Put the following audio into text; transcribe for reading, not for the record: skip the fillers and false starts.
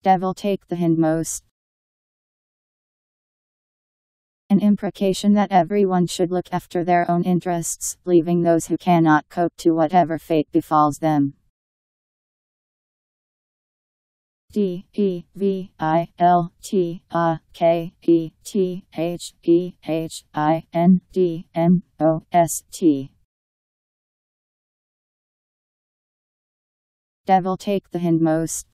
Devil take the hindmost. An imprecation that everyone should look after their own interests, leaving those who cannot cope to whatever fate befalls them. DEVILTAKETHEHINDMOST. Devil take the hindmost.